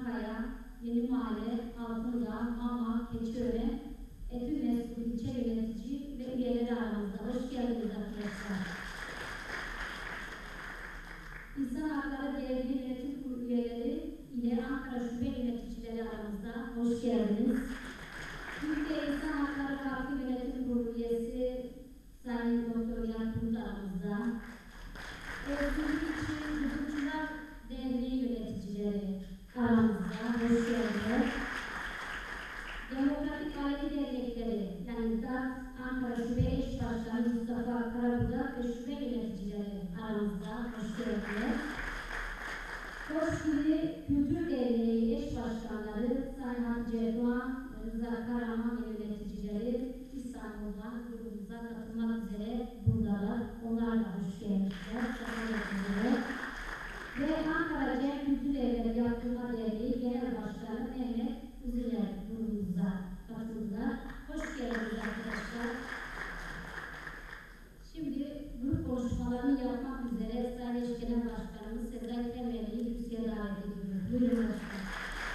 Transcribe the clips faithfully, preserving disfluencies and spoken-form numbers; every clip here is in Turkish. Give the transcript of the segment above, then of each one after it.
Çankaya, Yeni Mahalle, Altındağ, Mamak, Keçiören, Etü Mesut ilçe yönetici ve üyeleri aramızda. Hoş geldiniz arkadaşlar. İnsan Hakları Devlet Yönetim Kurulu üyeleri ile Ankara Şube yöneticileri aramızda. Hoş geldiniz. Türkiye İnsan Hakları Vakfı Yönetim Kurulu üyesi Sayın Doktor Yardımcı aramızda. Özgürlük için Hukukçular Derneği yöneticileri aramızda. Hoş geldiniz. Demokratik Aile Dernekleri, yani D A T, Ankara Şube Eş Başkanı Mustafa Karabudak ve Şube yöneticileri aramızda. Hoş geldiniz. Hoşgörü Kültür Derneği Eş Başkanları Sayın Hatice Doğan, Rıza Karaman ve yöneticileri İstanbul'dan grubumuza katılmak üzere buradalar. Onlar da hoş gelmişler. Ve Ankara Cem Kültür Evleri Yaptırma Derneği Genel Başkanı Mehmet Uzuler grubumuza katıldılar. Hoş geldiniz arkadaşlar. Şimdi grup konuşmalarını yapmak üzere Sayın Eş Genel Başkanımız Sezai Temelli'yi kürsüye davet ediyoruz. Buyurun başkanım.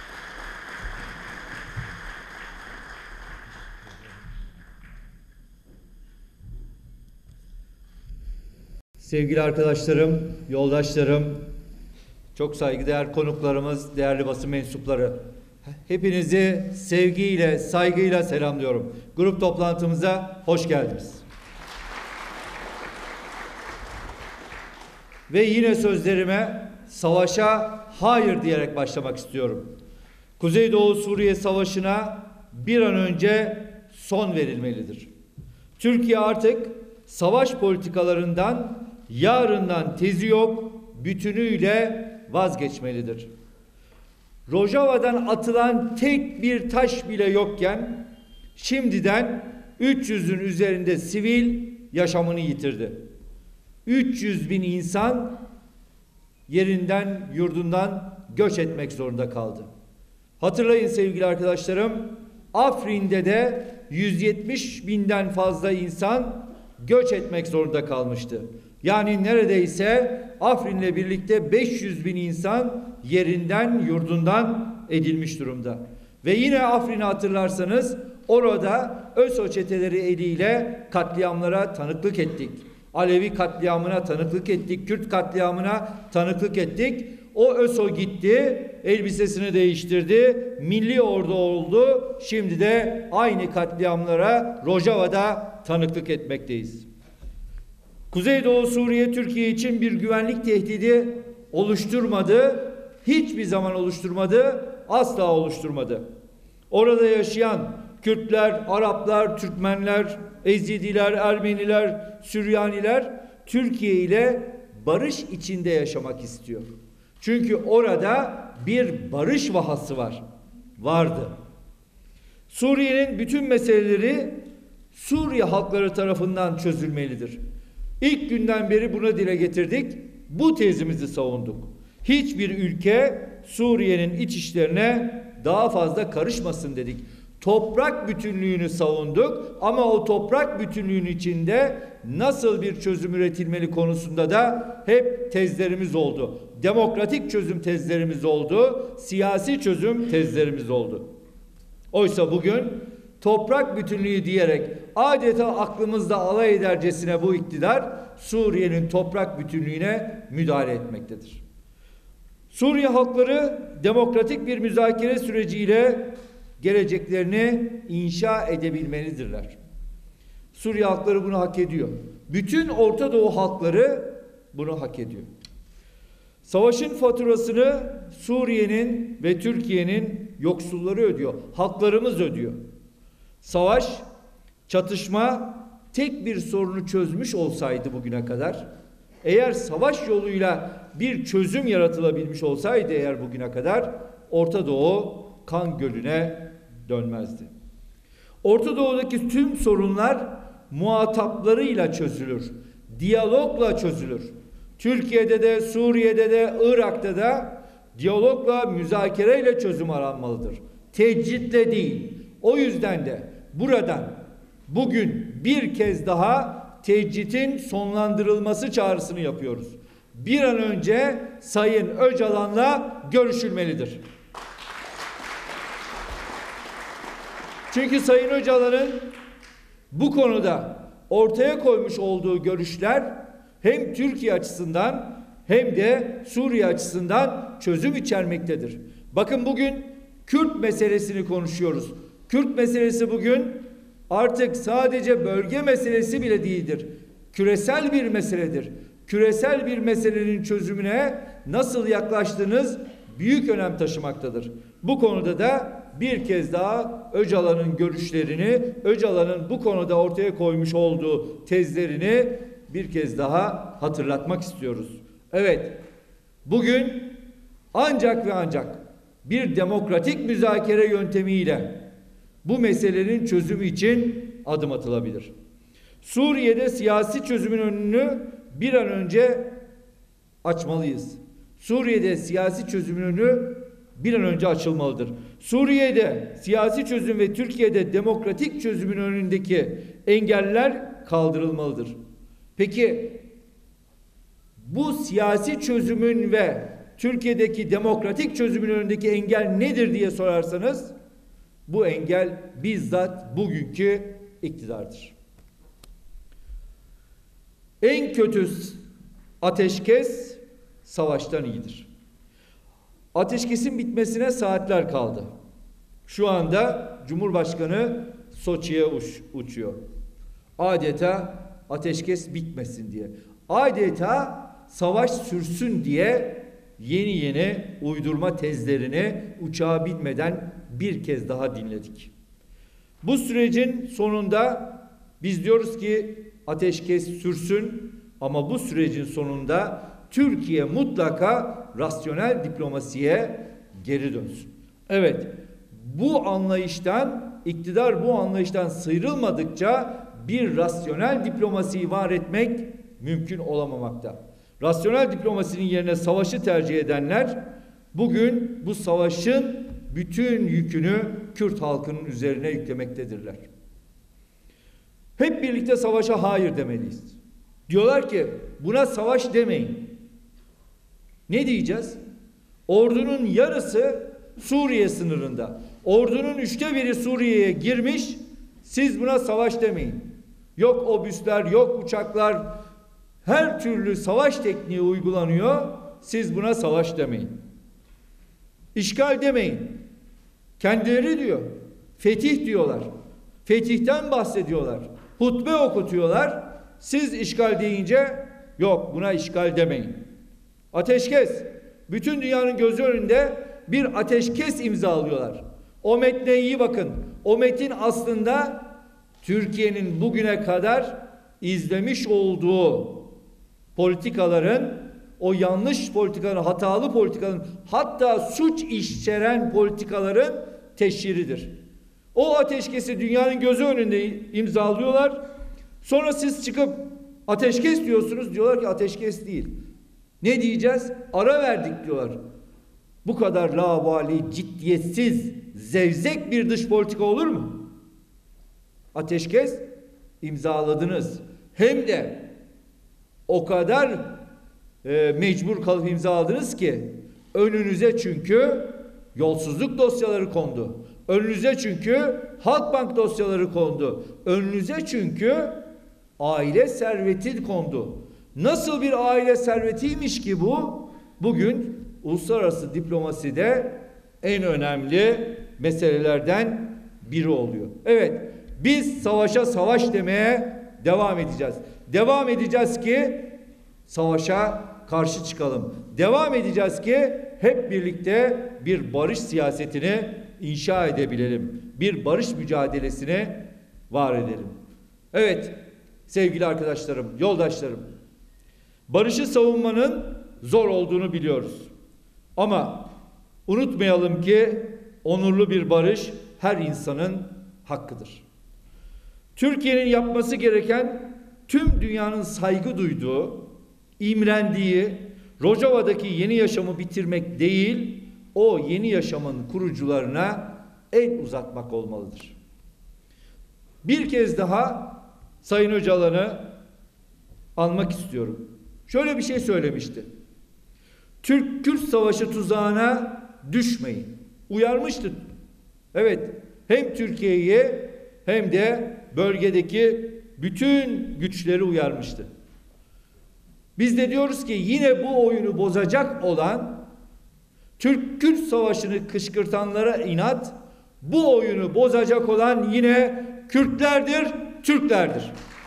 Sevgili arkadaşlarım, yoldaşlarım, çok saygıdeğer konuklarımız, değerli basın mensupları, hepinizi sevgiyle, saygıyla selamlıyorum. Grup toplantımıza hoş geldiniz. Ve yine sözlerime savaşa hayır diyerek başlamak istiyorum. Kuzeydoğu Suriye Savaşı'na bir an önce son verilmelidir. Türkiye artık savaş politikalarından yarından tezi yok, bütünüyle vazgeçmelidir. Rojava'dan atılan tek bir taş bile yokken şimdiden üç yüzün üzerinde sivil yaşamını yitirdi. üç yüz bin insan yerinden, yurdundan göç etmek zorunda kaldı. Hatırlayın sevgili arkadaşlarım, Afrin'de de yüz yetmiş binden fazla insan göç etmek zorunda kalmıştı. Yani neredeyse Afrin'le birlikte beş yüz bin insan yerinden, yurdundan edilmiş durumda. Ve yine Afrin'i hatırlarsanız orada ÖSO çeteleri eliyle katliamlara tanıklık ettik. Alevi katliamına tanıklık ettik, Kürt katliamına tanıklık ettik. O ÖSO gitti, elbisesini değiştirdi, milli ordu oldu. Şimdi de aynı katliamlara Rojava'da tanıklık etmekteyiz. Kuzeydoğu Suriye Türkiye için bir güvenlik tehdidi oluşturmadı, hiçbir zaman oluşturmadı, asla oluşturmadı. Orada yaşayan Kürtler, Araplar, Türkmenler, Ezidiler, Ermeniler, Süryaniler Türkiye ile barış içinde yaşamak istiyor. Çünkü orada bir barış vahası var, vardı. Suriye'nin bütün meseleleri Suriye halkları tarafından çözülmelidir. İlk günden beri buna dile getirdik, bu tezimizi savunduk. Hiçbir ülke Suriye'nin iç işlerine daha fazla karışmasın dedik. Toprak bütünlüğünü savunduk ama o toprak bütünlüğün içinde nasıl bir çözüm üretilmeli konusunda da hep tezlerimiz oldu. Demokratik çözüm tezlerimiz oldu, siyasi çözüm tezlerimiz oldu. Oysa bugün toprak bütünlüğü diyerek adeta aklımızda alay edercesine bu iktidar Suriye'nin toprak bütünlüğüne müdahale etmektedir. Suriye halkları demokratik bir müzakere süreciyle geleceklerini inşa edebilmelidirler. Suriye halkları bunu hak ediyor. Bütün Orta Doğu halkları bunu hak ediyor. Savaşın faturasını Suriye'nin ve Türkiye'nin yoksulları ödüyor. Halklarımız ödüyor. Savaş, çatışma tek bir sorunu çözmüş olsaydı bugüne kadar, eğer savaş yoluyla bir çözüm yaratılabilmiş olsaydı eğer bugüne kadar, Orta Doğu kan gölüne dönmezdi. Orta Doğu'daki tüm sorunlar muhataplarıyla çözülür. Diyalogla çözülür. Türkiye'de de, Suriye'de de, Irak'ta da diyalogla, müzakereyle çözüm aranmalıdır. Tecritle değil. O yüzden de buradan bugün bir kez daha tecritin sonlandırılması çağrısını yapıyoruz. Bir an önce Sayın Öcalan'la görüşülmelidir. Çünkü Sayın Öcalan'ın bu konuda ortaya koymuş olduğu görüşler hem Türkiye açısından hem de Suriye açısından çözüm içermektedir. Bakın bugün Kürt meselesini konuşuyoruz. Kürt meselesi bugün artık sadece bölge meselesi bile değildir. Küresel bir meseledir. Küresel bir meselenin çözümüne nasıl yaklaştığınız büyük önem taşımaktadır. Bu konuda da bir kez daha Öcalan'ın görüşlerini, Öcalan'ın bu konuda ortaya koymuş olduğu tezlerini bir kez daha hatırlatmak istiyoruz. Evet, bugün ancak ve ancak bir demokratik müzakere yöntemiyle bu meselenin çözümü için adım atılabilir. Suriye'de siyasi çözümün önünü bir an önce açmalıyız. Suriye'de siyasi çözümün önü bir an önce açılmalıdır. Suriye'de siyasi çözüm ve Türkiye'de demokratik çözümün önündeki engeller kaldırılmalıdır. Peki bu siyasi çözümün ve Türkiye'deki demokratik çözümün önündeki engel nedir diye sorarsanız, bu engel bizzat bugünkü iktidardır. En kötü ateşkes savaştan iyidir. Ateşkesin bitmesine saatler kaldı. Şu anda Cumhurbaşkanı Soçi'ye uç, uçuyor. Adeta ateşkes bitmesin diye. Adeta savaş sürsün diye yeni yeni uydurma tezlerini uçağa binmeden bir kez daha dinledik. Bu sürecin sonunda biz diyoruz ki ateşkes sürsün, ama bu sürecin sonunda Türkiye mutlaka rasyonel diplomasiye geri dönsün. Evet, bu anlayıştan, iktidar bu anlayıştan sıyrılmadıkça bir rasyonel diplomasiyi var etmek mümkün olamamakta. Rasyonel diplomasinin yerine savaşı tercih edenler bugün bu savaşın bütün yükünü Kürt halkının üzerine yüklemektedirler. Hep birlikte savaşa hayır demeliyiz. Diyorlar ki buna savaş demeyin. Ne diyeceğiz? Ordunun yarısı Suriye sınırında. Ordunun üçte biri Suriye'ye girmiş. Siz buna savaş demeyin. Yok obüsler, yok uçaklar, her türlü savaş tekniği uygulanıyor. Siz buna savaş demeyin. İşgal demeyin. Kendileri diyor. Fetih diyorlar. Fetihten bahsediyorlar. Hutbe okutuyorlar. Siz işgal deyince yok buna işgal demeyin. Ateşkes. Bütün dünyanın gözü önünde bir ateşkes imzalıyorlar. O metne iyi bakın. O metin aslında Türkiye'nin bugüne kadar izlemiş olduğu politikaların, o yanlış politikaların, hatalı politikaların, hatta suç içeren politikaların teşhiridir. O ateşkesi dünyanın gözü önünde imzalıyorlar. Sonra siz çıkıp ateşkes diyorsunuz. Diyorlar ki ateşkes değil. Ne diyeceğiz? Ara verdik diyorlar. Bu kadar laubali, ciddiyetsiz, zevzek bir dış politika olur mu? Ateşkes imzaladınız. Hem de o kadar e, mecbur kalıp imzaladınız ki önünüze çünkü yolsuzluk dosyaları kondu. Önünüze çünkü Halkbank dosyaları kondu. Önünüze çünkü aile serveti kondu. Nasıl bir aile servetiymiş ki bu? Bugün uluslararası diplomaside en önemli meselelerden biri oluyor. Evet, biz savaşa savaş demeye devam edeceğiz. Devam edeceğiz ki savaşa karşı çıkalım. Devam edeceğiz ki hep birlikte bir barış siyasetini inşa edebilelim. Bir barış mücadelesini var edelim. Evet sevgili arkadaşlarım, yoldaşlarım. Barışı savunmanın zor olduğunu biliyoruz. Ama unutmayalım ki onurlu bir barış her insanın hakkıdır. Türkiye'nin yapması gereken tüm dünyanın saygı duyduğu, imrendiği Rojava'daki yeni yaşamı bitirmek değil, o yeni yaşamın kurucularına el uzatmak olmalıdır. Bir kez daha Sayın Öcalan'ı anmak istiyorum. Şöyle bir şey söylemişti. Türk-Kürt savaşı tuzağına düşmeyin. Uyarmıştı. Evet, hem Türkiye'yi hem de bölgedeki bütün güçleri uyarmıştı. Biz de diyoruz ki yine bu oyunu bozacak olan, Türk-Kürt savaşını kışkırtanlara inat, bu oyunu bozacak olan yine Kürtlerdir, Türklerdir.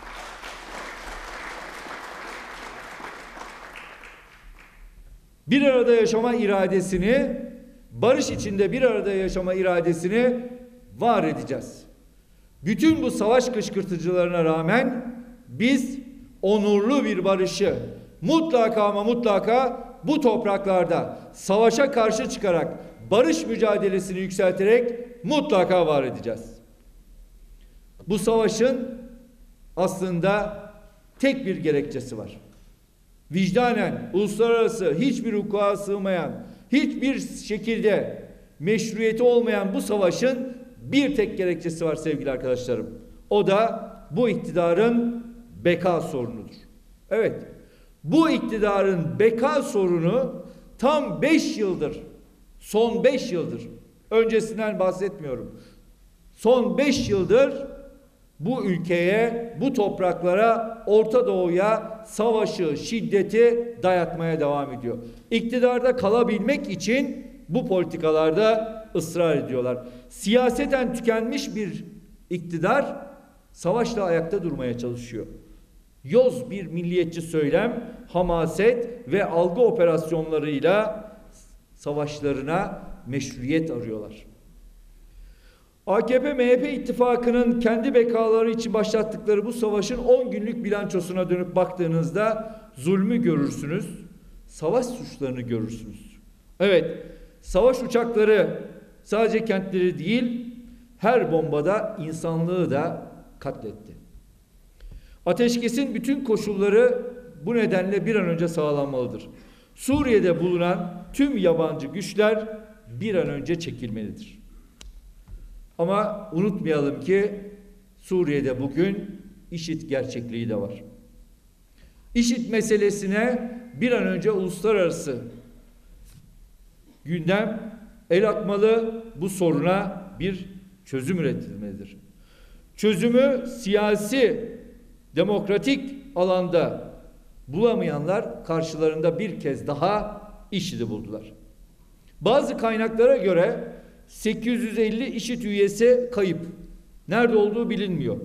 Bir arada yaşama iradesini, barış içinde bir arada yaşama iradesini var edeceğiz. Bütün bu savaş kışkırtıcılarına rağmen biz onurlu bir barışı mutlaka ama mutlaka bu topraklarda savaşa karşı çıkarak barış mücadelesini yükselterek mutlaka var edeceğiz. Bu savaşın aslında tek bir gerekçesi var. Vicdanen, uluslararası hiçbir hukuka sığmayan, hiçbir şekilde meşruiyeti olmayan bu savaşın bir tek gerekçesi var sevgili arkadaşlarım. O da bu iktidarın beka sorunudur. Evet, bu iktidarın beka sorunu tam beş yıldır, son beş yıldır, öncesinden bahsetmiyorum, son beş yıldır bu ülkeye, bu topraklara, Orta Doğu'ya savaşı, şiddeti dayatmaya devam ediyor. İktidarda kalabilmek için bu politikalarda ısrar ediyorlar. Siyaseten tükenmiş bir iktidar savaşla ayakta durmaya çalışıyor. Yoz bir milliyetçi söylem, hamaset ve algı operasyonlarıyla savaşlarına meşruiyet arıyorlar. A K P M H P ittifakının kendi bekaları için başlattıkları bu savaşın on günlük bilançosuna dönüp baktığınızda zulmü görürsünüz, savaş suçlarını görürsünüz. Evet, savaş uçakları sadece kentleri değil, her bombada insanlığı da katletti. Ateşkesin bütün koşulları bu nedenle bir an önce sağlanmalıdır. Suriye'de bulunan tüm yabancı güçler bir an önce çekilmelidir. Ama unutmayalım ki Suriye'de bugün IŞİD gerçekliği de var. IŞİD meselesine bir an önce uluslararası gündem el atmalı, bu soruna bir çözüm üretilmelidir. Çözümü siyasi, demokratik alanda bulamayanlar karşılarında bir kez daha IŞİD'i buldular. Bazı kaynaklara göre sekiz yüz elli IŞİD üyesi kayıp. Nerede olduğu bilinmiyor.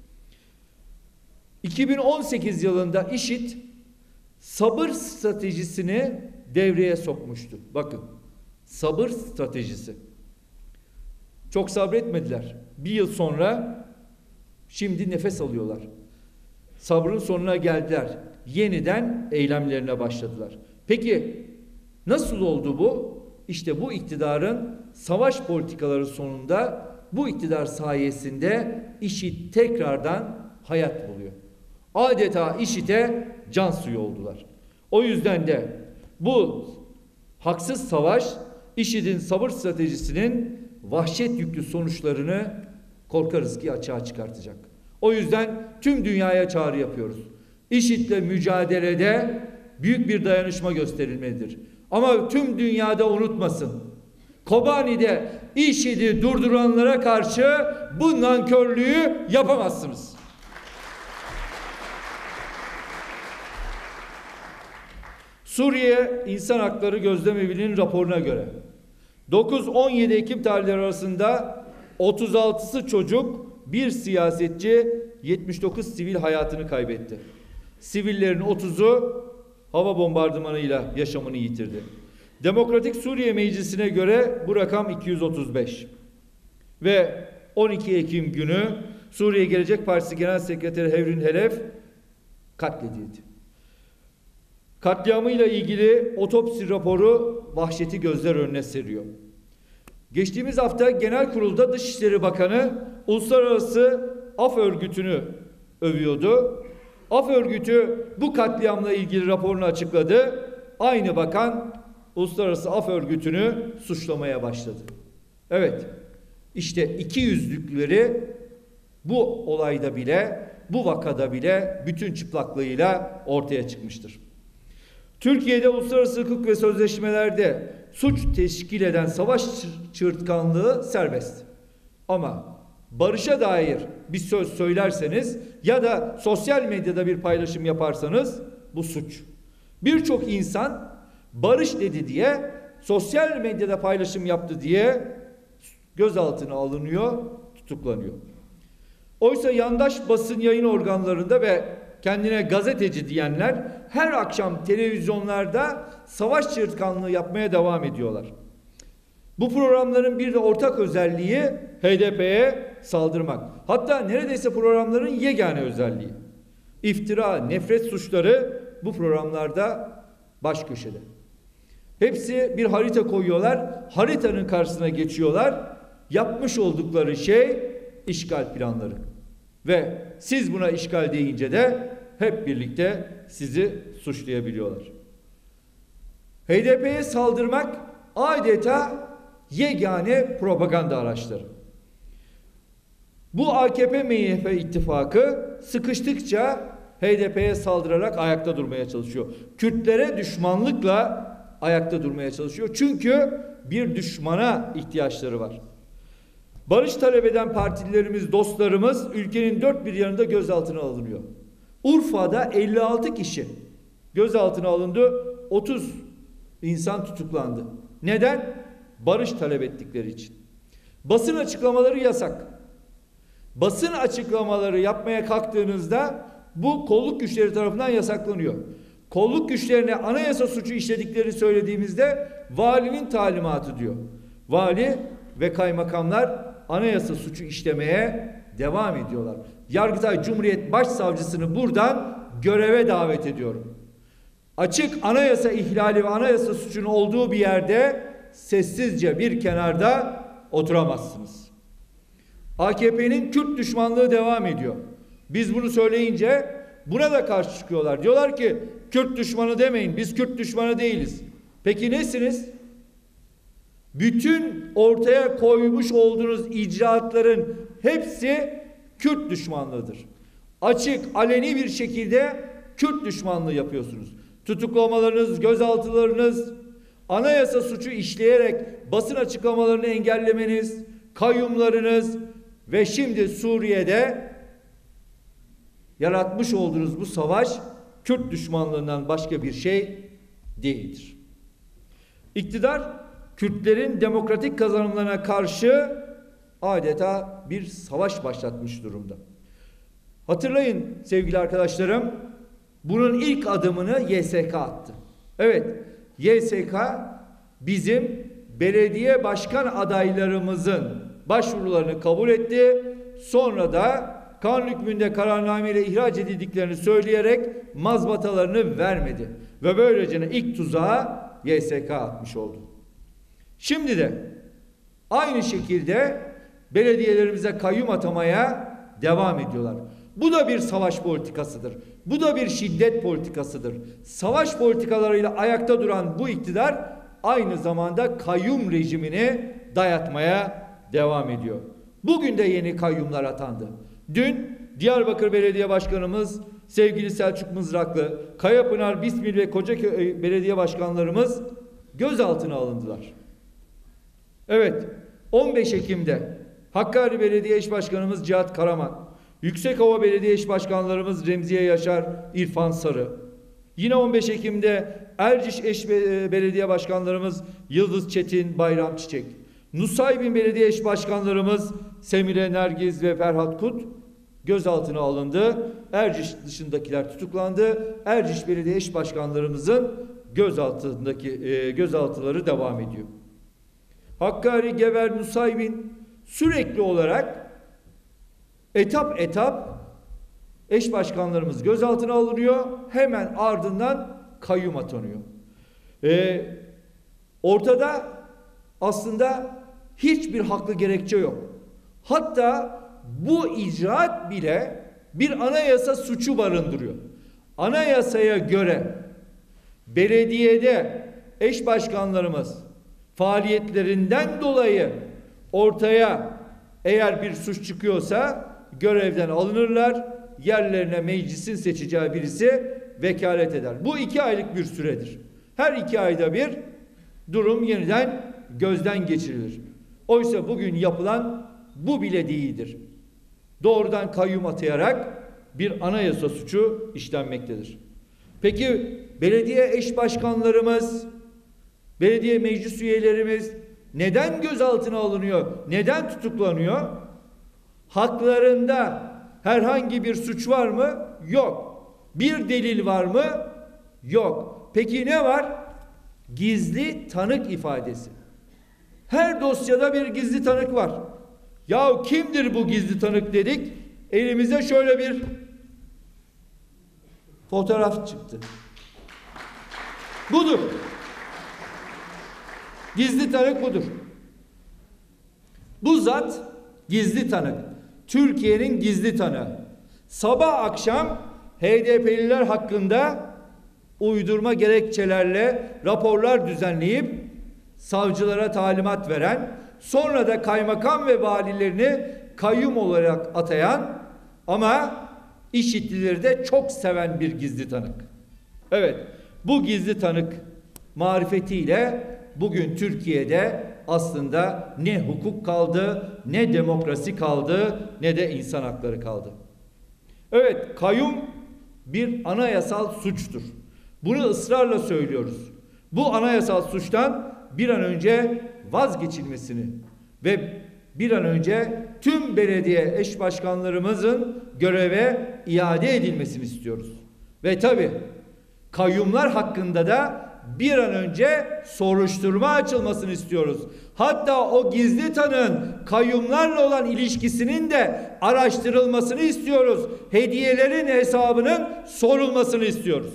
iki bin on sekiz yılında IŞİD sabır stratejisini devreye sokmuştu. Bakın, sabır stratejisi. Çok sabretmediler. Bir yıl sonra şimdi nefes alıyorlar. Sabrın sonuna geldiler. Yeniden eylemlerine başladılar. Peki nasıl oldu bu? İşte bu iktidarın savaş politikaları sonunda, bu iktidar sayesinde IŞİD tekrardan hayat buluyor. Adeta IŞİD'e can suyu oldular. O yüzden de bu haksız savaş, IŞİD'in sabır stratejisinin vahşet yüklü sonuçlarını korkarız ki açığa çıkartacak. O yüzden tüm dünyaya çağrı yapıyoruz. IŞİD'le mücadelede büyük bir dayanışma gösterilmelidir. Ama tüm dünyada unutmasın, Kobani'de IŞİD'i durduranlara karşı bu nankörlüğü yapamazsınız. Suriye İnsan Hakları Gözlem Evi'nin raporuna göre dokuz on yedi Ekim tarihleri arasında otuz altısı çocuk, bir siyasetçi, yetmiş dokuz sivil hayatını kaybetti. Sivillerin otuzu hava bombardımanıyla yaşamını yitirdi. Demokratik Suriye Meclisi'ne göre bu rakam iki yüz otuz beş. Ve on iki Ekim günü Suriye Gelecek Partisi Genel Sekreteri Hevrin Helef katledildi. Katliamıyla ilgili otopsi raporu vahşeti gözler önüne seriyor. Geçtiğimiz hafta Genel Kurul'da Dışişleri Bakanı Uluslararası Af Örgütü'nü övüyordu. Af Örgütü bu katliamla ilgili raporunu açıkladı. Aynı bakan Uluslararası Af Örgütü'nü suçlamaya başladı. Evet, işte iki yüzlükleri bu olayda bile, bu vakada bile bütün çıplaklığıyla ortaya çıkmıştır. Türkiye'de uluslararası hukuk ve sözleşmelerde suç teşkil eden savaş çığırtkanlığı serbest. Ama barışa dair bir söz söylerseniz ya da sosyal medyada bir paylaşım yaparsanız bu suç. Birçok insan barış dedi diye, sosyal medyada paylaşım yaptı diye gözaltına alınıyor, tutuklanıyor. Oysa yandaş basın yayın organlarında ve kendine gazeteci diyenler her akşam televizyonlarda savaş çığırtkanlığı yapmaya devam ediyorlar. Bu programların bir de ortak özelliği H D P'ye saldırmak. Hatta neredeyse programların yegane özelliği. İftira, nefret suçları bu programlarda baş köşede. Hepsi bir harita koyuyorlar, haritanın karşısına geçiyorlar. Yapmış oldukları şey işgal planları. Ve siz buna işgal deyince de hep birlikte sizi suçlayabiliyorlar. H D P'ye saldırmak adeta yegane propaganda araçları. Bu A K P M H P ittifakı sıkıştıkça H D P'ye saldırarak ayakta durmaya çalışıyor. Kürtlere düşmanlıkla ayakta durmaya çalışıyor. Çünkü bir düşmana ihtiyaçları var. Barış talep eden partilerimiz, dostlarımız ülkenin dört bir yanında gözaltına alınıyor. Urfa'da elli altı kişi gözaltına alındı, otuz insan tutuklandı. Neden? Barış talep ettikleri için. Basın açıklamaları yasak. Basın açıklamaları yapmaya kalktığınızda bu kolluk güçleri tarafından yasaklanıyor. Kolluk güçlerine anayasa suçu işlediklerini söylediğimizde valinin talimatı diyor. Vali ve kaymakamlar anayasa suçu işlemeye devam ediyorlar. Yargıtay Cumhuriyet Başsavcısını buradan göreve davet ediyorum. Açık anayasa ihlali ve anayasa suçunun olduğu bir yerde sessizce bir kenarda oturamazsınız. A K P'nin Kürt düşmanlığı devam ediyor. Biz bunu söyleyince buna da karşı çıkıyorlar. Diyorlar ki Kürt düşmanı demeyin, biz Kürt düşmanı değiliz. Peki nesiniz? Bütün ortaya koymuş olduğunuz icraatların hepsi Kürt düşmanlığıdır. Açık, aleni bir şekilde Kürt düşmanlığı yapıyorsunuz. Tutuklamalarınız, gözaltılarınız, anayasa suçu işleyerek basın açıklamalarını engellemeniz, kayyumlarınız ve şimdi Suriye'de yaratmış olduğunuz bu savaş Kürt düşmanlığından başka bir şey değildir. İktidar Kürtlerin demokratik kazanımlarına karşı adeta bir savaş başlatmış durumda. Hatırlayın sevgili arkadaşlarım, bunun ilk adımını Y S K attı. Evet, Y S K bizim belediye başkan adaylarımızın başvurularını kabul etti. Sonra da kanun hükmünde kararnameyle ihraç edildiklerini söyleyerek mazbatalarını vermedi. Ve böylece ilk tuzağı Y S K atmış oldu. Şimdi de aynı şekilde belediyelerimize kayyum atamaya devam ediyorlar. Bu da bir savaş politikasıdır. Bu da bir şiddet politikasıdır. Savaş politikalarıyla ayakta duran bu iktidar aynı zamanda kayyum rejimini dayatmaya devam ediyor. Bugün de yeni kayyumlar atandı. Dün Diyarbakır Belediye Başkanımız sevgili Selçuk Mızraklı, Kayapınar, Bismil ve Kocaköy Belediye Başkanlarımız gözaltına alındılar. Evet, on beş Ekim'de Hakkari Belediye Eş Başkanımız Cihat Karaman, Yüksekova Belediye Eş Başkanlarımız Remziye Yaşar, İrfan Sarı, yine on beş Ekim'de Erciş Eş Belediye Başkanlarımız Yıldız Çetin, Bayram Çiçek, Nusaybin Belediye Eş Başkanlarımız Semire Nergiz ve Ferhat Kut gözaltına alındı. Erciş dışındakiler tutuklandı. Erciş Belediye Eş Başkanlarımızın gözaltındaki e, gözaltıları devam ediyor. Hakkari, Gever, Nusaybin sürekli olarak etap etap eş başkanlarımız gözaltına alınıyor. Hemen ardından kayyum atanıyor. Ee, ortada aslında hiçbir haklı gerekçe yok. Hatta bu icraat bile bir anayasa suçu barındırıyor. Anayasaya göre belediyede eş başkanlarımız faaliyetlerinden dolayı ortaya eğer bir suç çıkıyorsa görevden alınırlar, yerlerine meclisin seçeceği birisi vekalet eder. Bu iki aylık bir süredir. Her iki ayda bir durum yeniden gözden geçirilir. Oysa bugün yapılan bu bile değildir. Doğrudan kayyum atayarak bir anayasa suçu işlenmektedir. Peki belediye eş başkanlarımız, belediye meclis üyelerimiz neden gözaltına alınıyor? Neden tutuklanıyor? Haklarında herhangi bir suç var mı? Yok. Bir delil var mı? Yok. Peki ne var? Gizli tanık ifadesi. Her dosyada bir gizli tanık var. Ya kimdir bu gizli tanık dedik? Elimize şöyle bir fotoğraf çıktı. Budur. Gizli tanık budur. Bu zat gizli tanık. Türkiye'nin gizli tanığı. Sabah akşam H D P'liler hakkında uydurma gerekçelerle raporlar düzenleyip savcılara talimat veren, sonra da kaymakam ve valilerini kayyum olarak atayan ama IŞİD'lileri de çok seven bir gizli tanık. Evet, bu gizli tanık marifetiyle bugün Türkiye'de aslında ne hukuk kaldı, ne demokrasi kaldı, ne de insan hakları kaldı. Evet, kayyum bir anayasal suçtur. Bunu ısrarla söylüyoruz. Bu anayasal suçtan bir an önce vazgeçilmesini ve bir an önce tüm belediye eş başkanlarımızın göreve iade edilmesini istiyoruz. Ve tabii kayyumlar hakkında da bir an önce soruşturma açılmasını istiyoruz. Hatta o gizli tanığın kayyumlarla olan ilişkisinin de araştırılmasını istiyoruz. Hediyelerin hesabının sorulmasını istiyoruz.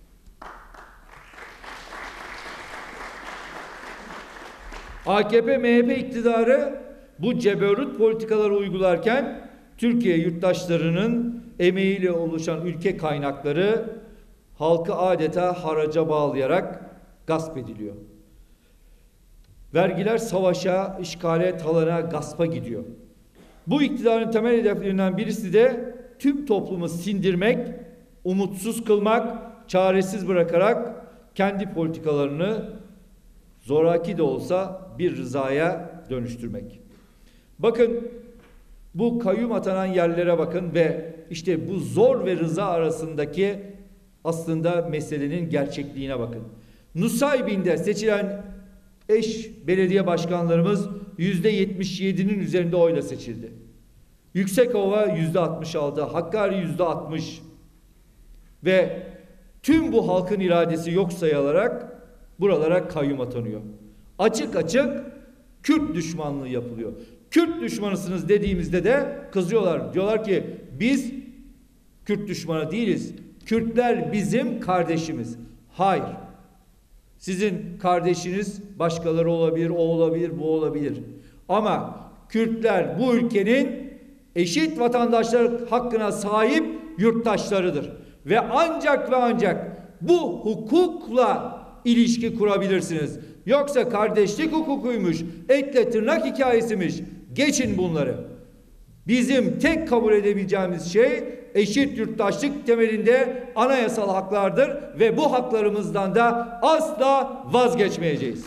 A K P M H P iktidarı bu ceberut politikaları uygularken Türkiye yurttaşlarının emeğiyle oluşan ülke kaynakları halkı adeta haraca bağlayarak gasp ediliyor. Vergiler savaşa, işgale, talana, gaspa gidiyor. Bu iktidarın temel hedeflerinden birisi de tüm toplumu sindirmek, umutsuz kılmak, çaresiz bırakarak kendi politikalarını zoraki de olsa bir rızaya dönüştürmek. Bakın bu kayyum atanan yerlere bakın ve işte bu zor ve rıza arasındaki aslında meselenin gerçekliğine bakın. Nusaybin'de seçilen eş belediye başkanlarımız yüzde yetmiş yedi'nin üzerinde oyla seçildi. Yüksekova yüzde altmış altı, Hakkari yüzde altmış ve tüm bu halkın iradesi yok sayılarak buralara kayyum atanıyor. Açık açık Kürt düşmanlığı yapılıyor. Kürt düşmanısınız dediğimizde de kızıyorlar. Diyorlar ki biz Kürt düşmanı değiliz. Kürtler bizim kardeşimiz. Hayır. Sizin kardeşiniz başkaları olabilir, o olabilir, bu olabilir. Ama Kürtler bu ülkenin eşit vatandaşlar hakkına sahip yurttaşlarıdır. Ve ancak ve ancak bu hukukla ilişki kurabilirsiniz. Yoksa kardeşlik hukukuymuş, etle tırnak hikayesiymiş. Geçin bunları. Bizim tek kabul edebileceğimiz şey eşit yurttaşlık temelinde anayasal haklardır ve bu haklarımızdan da asla vazgeçmeyeceğiz.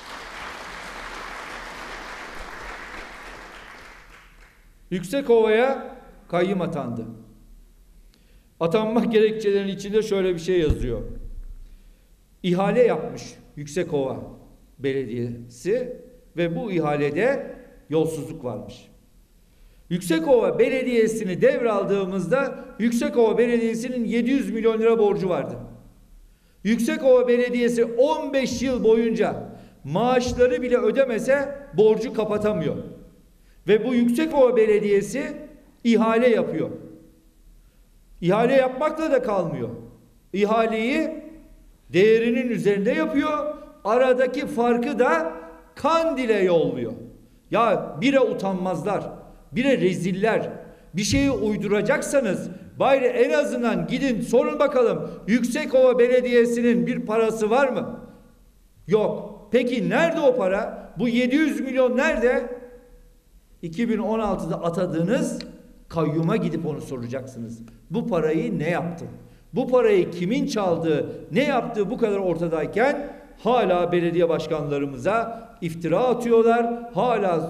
Yüksekova'ya kayyum atandı. Atanma gerekçelerinin içinde şöyle bir şey yazıyor. İhale yapmış Yüksekova Belediyesi ve bu ihalede yolsuzluk varmış. Yüksekova Belediyesi'ni devraldığımızda Yüksekova Belediyesi'nin yedi yüz milyon lira borcu vardı. Yüksekova Belediyesi on beş yıl boyunca maaşları bile ödemese borcu kapatamıyor. Ve bu Yüksekova Belediyesi ihale yapıyor. İhale yapmakla da kalmıyor. İhaleyi değerinin üzerinde yapıyor. Aradaki farkı da Kandil'e yolluyor. Ya bire utanmazlar, bire reziller. Bir şeyi uyduracaksanız bari en azından gidin sorun bakalım. Yüksekova Belediyesi'nin bir parası var mı? Yok. Peki nerede o para? Bu yedi yüz milyon nerede? iki bin on altı'da atadığınız kayyuma gidip onu soracaksınız. Bu parayı ne yaptın? Bu parayı kimin çaldığı, ne yaptığı bu kadar ortadayken hala belediye başkanlarımıza iftira atıyorlar. Hala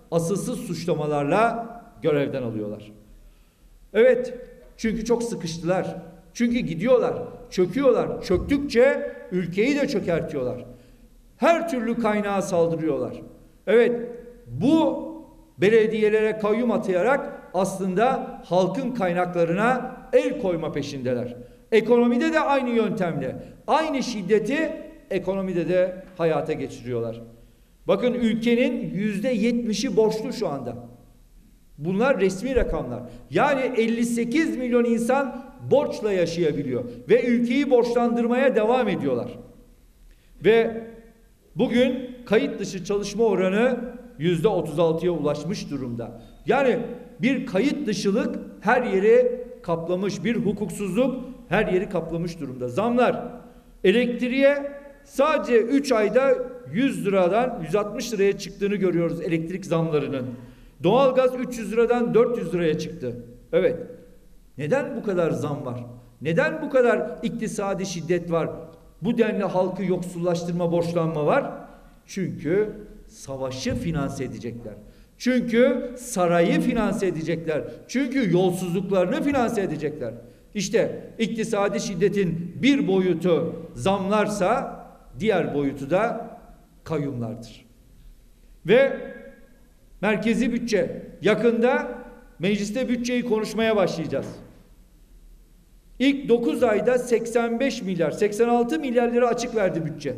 asılsız suçlamalarla görevden alıyorlar. Evet, çünkü çok sıkıştılar. Çünkü gidiyorlar, çöküyorlar. Çöktükçe ülkeyi de çökertiyorlar. Her türlü kaynağa saldırıyorlar. Evet, bu belediyelere kayyum atayarak aslında halkın kaynaklarına el koyma peşindeler. Ekonomide de aynı yöntemle, aynı şiddeti ekonomide de hayata geçiriyorlar. Bakın, ülkenin yüzde yetmişi borçlu şu anda. Bunlar resmi rakamlar. Yani elli sekiz milyon insan borçla yaşayabiliyor ve ülkeyi borçlandırmaya devam ediyorlar. Ve bugün kayıt dışı çalışma oranı yüzde otuz altıya ulaşmış durumda. Yani bir kayıt dışılık her yeri kaplamış, bir hukuksuzluk her yeri kaplamış durumda. Zamlar, elektriğe sadece üç ayda yüz liradan yüz altmış liraya çıktığını görüyoruz elektrik zamlarının. Doğalgaz üç yüz liradan dört yüz liraya çıktı. Evet. Neden bu kadar zam var? Neden bu kadar iktisadi şiddet var? Bu denli halkı yoksullaştırma, borçlanma var? Çünkü savaşı finanse edecekler. Çünkü sarayı finanse edecekler. Çünkü yolsuzluklarını finanse edecekler. İşte iktisadi şiddetin bir boyutu zamlarsa diğer boyutu da kayyumlardır. Ve merkezi bütçe, yakında mecliste bütçeyi konuşmaya başlayacağız. İlk dokuz ayda seksen beş milyar, seksen altı milyar lira açık verdi bütçe.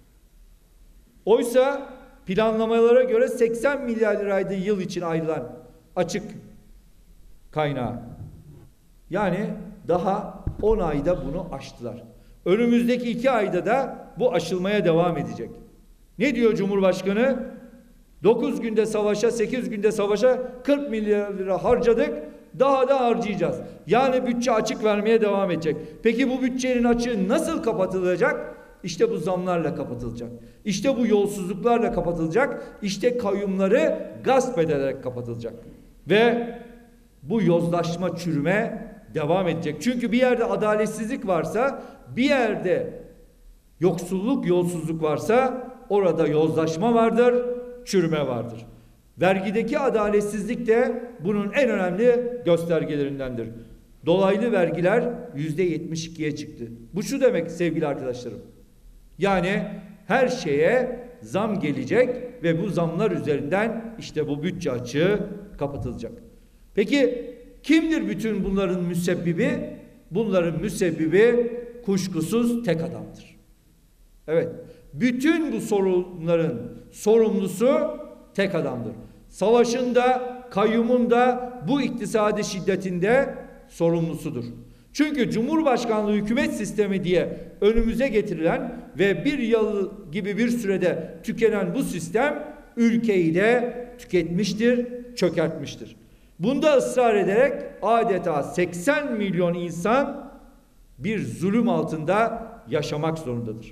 Oysa planlamalara göre seksen milyar liraydı yıl için ayrılan açık kaynağı. Yani daha on ayda bunu aştılar. Önümüzdeki iki ayda da bu aşılmaya devam edecek. Ne diyor Cumhurbaşkanı? dokuz günde savaşa, sekiz günde savaşa kırk milyar lira harcadık. Daha da harcayacağız. Yani bütçe açık vermeye devam edecek. Peki bu bütçenin açığı nasıl kapatılacak? İşte bu zamlarla kapatılacak. İşte bu yolsuzluklarla kapatılacak. İşte kayyumları gasp ederek kapatılacak. Ve bu yozlaşma, çürüme devam edecek. Çünkü bir yerde adaletsizlik varsa, bir yerde yoksulluk, yolsuzluk varsa orada yozlaşma vardır, çürüme vardır. Vergideki adaletsizlik de bunun en önemli göstergelerindendir. Dolaylı vergiler yüzde yetmiş ikiye çıktı. Bu şu demek sevgili arkadaşlarım. Yani her şeye zam gelecek ve bu zamlar üzerinden işte bu bütçe açığı kapatılacak. Peki kimdir bütün bunların müsebbibi? Bunların müsebbibi kuşkusuz tek adamdır. Evet, bütün bu sorunların sorumlusu tek adamdır. Savaşın da, kayyumun da, bu iktisadi şiddetinde sorumlusudur. Çünkü Cumhurbaşkanlığı hükümet sistemi diye önümüze getirilen ve bir yıl gibi bir sürede tükenen bu sistem ülkeyi de tüketmiştir, çökertmiştir. Bunda ısrar ederek adeta seksen milyon insan bir zulüm altında yaşamak zorundadır.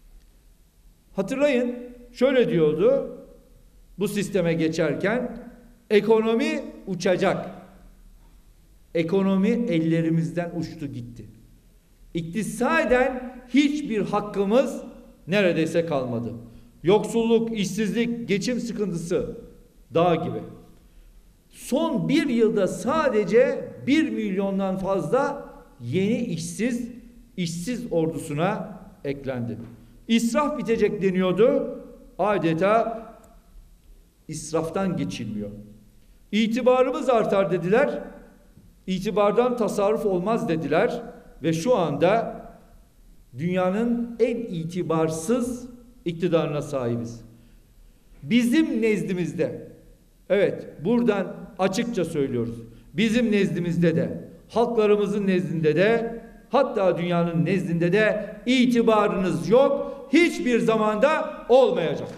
Hatırlayın, şöyle diyordu bu sisteme geçerken: ekonomi uçacak. Ekonomi ellerimizden uçtu gitti. İktisaden hiçbir hakkımız neredeyse kalmadı. Yoksulluk, işsizlik, geçim sıkıntısı dağ gibi. Son bir yılda sadece bir milyondan fazla yeni işsiz, işsiz ordusuna eklendi. İsraf bitecek deniyordu. Adeta israftan geçilmiyor. İtibarımız artar dediler. İtibardan tasarruf olmaz dediler. Ve şu anda dünyanın en itibarsız iktidarına sahibiz. Bizim nezdimizde, evet buradan açıkça söylüyoruz, bizim nezdimizde de, halklarımızın nezdinde de, hatta dünyanın nezdinde de itibarınız yok, hiçbir zamanda olmayacak.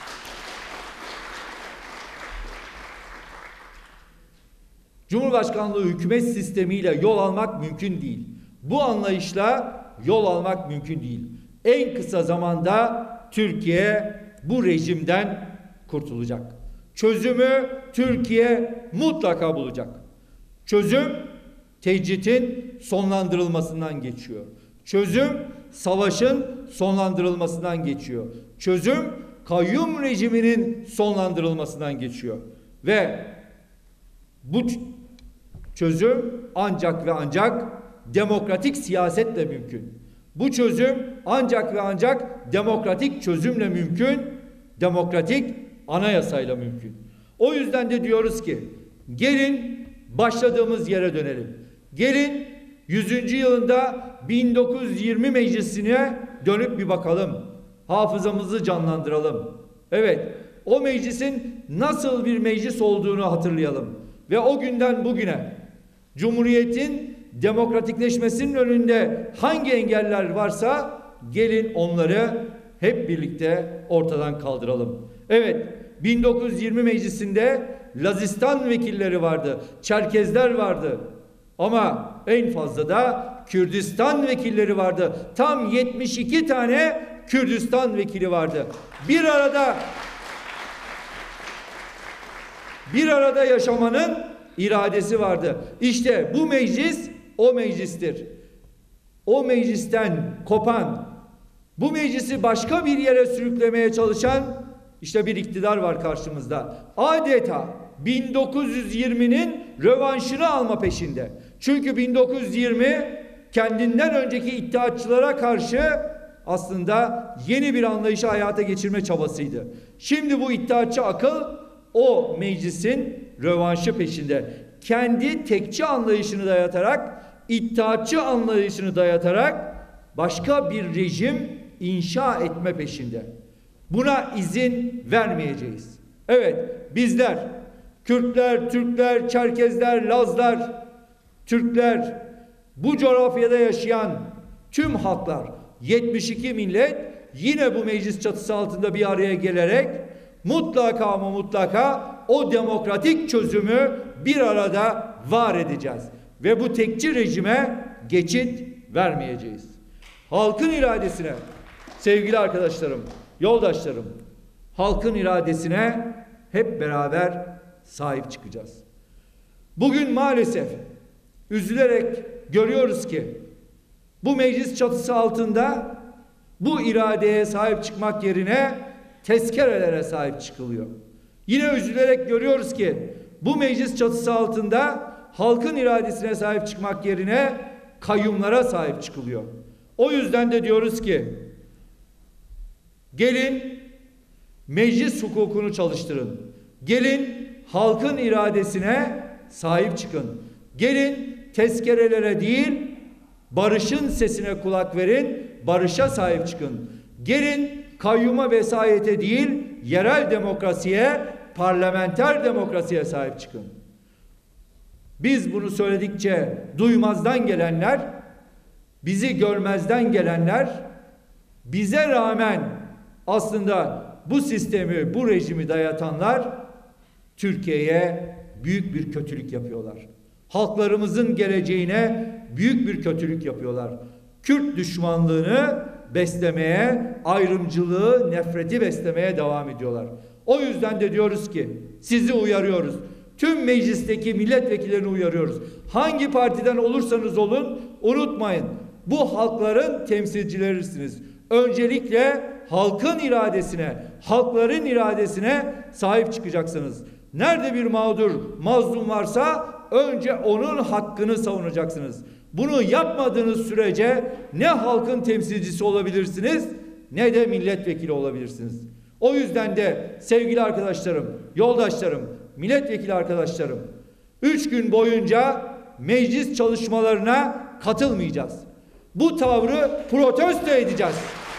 Cumhurbaşkanlığı hükümet sistemiyle yol almak mümkün değil. Bu anlayışla yol almak mümkün değil. En kısa zamanda Türkiye bu rejimden kurtulacak. Çözümü Türkiye mutlaka bulacak. Çözüm tecritin sonlandırılmasından geçiyor. Çözüm savaşın sonlandırılmasından geçiyor. Çözüm kayyum rejiminin sonlandırılmasından geçiyor. Ve bu çözüm ancak ve ancak demokratik siyasetle mümkün. Bu çözüm ancak ve ancak demokratik çözümle mümkün, demokratik anayasayla mümkün. O yüzden de diyoruz ki gelin başladığımız yere dönelim. Gelin yüzüncü yılında bin dokuz yüz yirmi meclisine dönüp bir bakalım. Hafızamızı canlandıralım. Evet, o meclisin nasıl bir meclis olduğunu hatırlayalım. Ve o günden bugüne Cumhuriyet'in demokratikleşmesinin önünde hangi engeller varsa gelin onları hep birlikte ortadan kaldıralım. Evet, bin dokuz yüz yirmi meclisinde Lazistan vekilleri vardı, Çerkezler vardı. Ama en fazla da Kürdistan vekilleri vardı. Tam yetmiş iki tane Kürdistan vekili vardı. Bir arada bir arada yaşamanın iradesi vardı. İşte bu meclis o meclistir. O meclisten kopan, bu meclisi başka bir yere sürüklemeye çalışan işte bir iktidar var karşımızda. Adeta bin dokuz yüz yirminin rövanşını alma peşinde. Çünkü bin dokuz yüz yirmi kendinden önceki iddiatçılara karşı aslında yeni bir anlayışı hayata geçirme çabasıydı. Şimdi bu iddiatçı akıl o meclisin rövanşı peşinde. Kendi tekçi anlayışını dayatarak, iddiatçı anlayışını dayatarak başka bir rejim inşa etme peşinde. Buna izin vermeyeceğiz. Evet, bizler Kürtler, Türkler, Çerkezler, Lazlar, Türkler, bu coğrafyada yaşayan tüm halklar, yetmiş iki millet yine bu meclis çatısı altında bir araya gelerek mutlaka ama mutlaka o demokratik çözümü bir arada var edeceğiz. Ve bu tekçi rejime geçit vermeyeceğiz. Halkın iradesine, sevgili arkadaşlarım, yoldaşlarım, halkın iradesine hep beraber sahip çıkacağız. Bugün maalesef üzülerek görüyoruz ki bu meclis çatısı altında bu iradeye sahip çıkmak yerine tezkerelere sahip çıkılıyor. Yine üzülerek görüyoruz ki bu meclis çatısı altında halkın iradesine sahip çıkmak yerine kayyumlara sahip çıkılıyor. O yüzden de diyoruz ki gelin meclis hukukunu çalıştırın. Gelin halkın iradesine sahip çıkın. Gelin tezkerelere değil barışın sesine kulak verin, barışa sahip çıkın. Gelin kayyuma vesayete değil yerel demokrasiye, parlamenter demokrasiye sahip çıkın. Biz bunu söyledikçe duymazdan gelenler, bizi görmezden gelenler, bize rağmen aslında bu sistemi, bu rejimi dayatanlar Türkiye'ye büyük bir kötülük yapıyorlar. Halklarımızın geleceğine büyük bir kötülük yapıyorlar. Kürt düşmanlığını beslemeye, ayrımcılığı, nefreti beslemeye devam ediyorlar. O yüzden de diyoruz ki sizi uyarıyoruz. Tüm meclisteki milletvekillerini uyarıyoruz. Hangi partiden olursanız olun unutmayın. Bu halkların temsilcilerisiniz. Öncelikle halkın iradesine, halkların iradesine sahip çıkacaksınız. Nerede bir mağdur, mazlum varsa önce onun hakkını savunacaksınız. Bunu yapmadığınız sürece ne halkın temsilcisi olabilirsiniz ne de milletvekili olabilirsiniz. O yüzden de sevgili arkadaşlarım, yoldaşlarım, milletvekili arkadaşlarım, üç gün boyunca meclis çalışmalarına katılmayacağız. Bu tavrı protesto edeceğiz.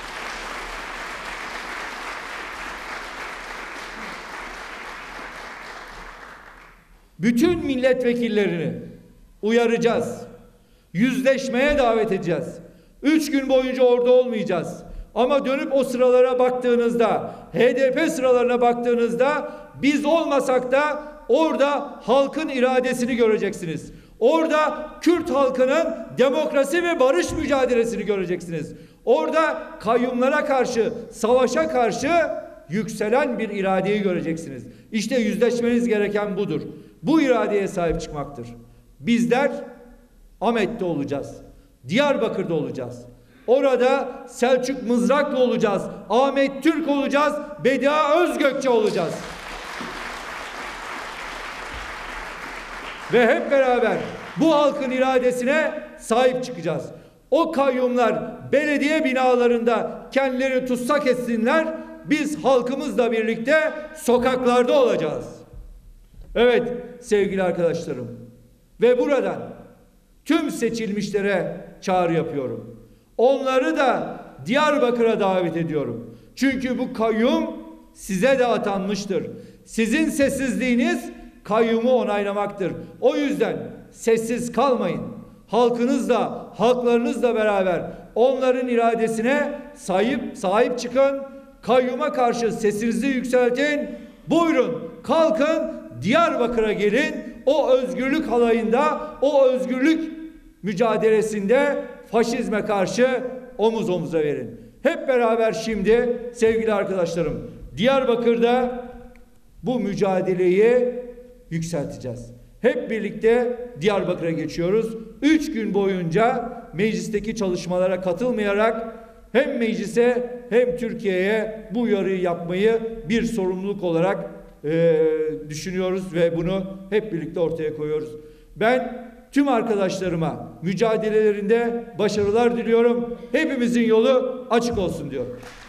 Bütün milletvekillerini uyaracağız. Yüzleşmeye davet edeceğiz. Üç gün boyunca orada olmayacağız. Ama dönüp o sıralara baktığınızda, H D P sıralarına baktığınızda biz olmasak da orada halkın iradesini göreceksiniz. Orada Kürt halkının demokrasi ve barış mücadelesini göreceksiniz. Orada kayyumlara karşı, savaşa karşı yükselen bir iradeyi göreceksiniz. İşte yüzleşmeniz gereken budur. Bu iradeye sahip çıkmaktır. Bizler Ahmet'te olacağız. Diyarbakır'da olacağız. Orada Selçuk Mızraklı olacağız. Ahmet Türk olacağız. Bedia Özgökçe olacağız. ve hep beraber bu halkın iradesine sahip çıkacağız. O kayyumlar belediye binalarında kendileri tutsak etsinler, biz halkımızla birlikte sokaklarda olacağız. Evet sevgili arkadaşlarım, ve buradan tüm seçilmişlere çağrı yapıyorum. Onları da Diyarbakır'a davet ediyorum. Çünkü bu kayyum size de atanmıştır. Sizin sessizliğiniz kayyumu onaylamaktır. O yüzden sessiz kalmayın. Halkınızla, halklarınızla beraber onların iradesine sahip sahip çıkın. Kayyuma karşı sesinizi yükseltin. Buyurun, kalkın, Diyarbakır'a gelin. O özgürlük halayında, o özgürlük mücadelesinde faşizme karşı omuz omuza verin. Hep beraber şimdi sevgili arkadaşlarım, Diyarbakır'da bu mücadeleyi yükselteceğiz. Hep birlikte Diyarbakır'a geçiyoruz. Üç gün boyunca meclisteki çalışmalara katılmayarak hem meclise hem Türkiye'ye bu uyarıyı yapmayı bir sorumluluk olarak e, düşünüyoruz ve bunu hep birlikte ortaya koyuyoruz. Ben tüm arkadaşlarıma mücadelelerinde başarılar diliyorum. Hepimizin yolu açık olsun diyorum.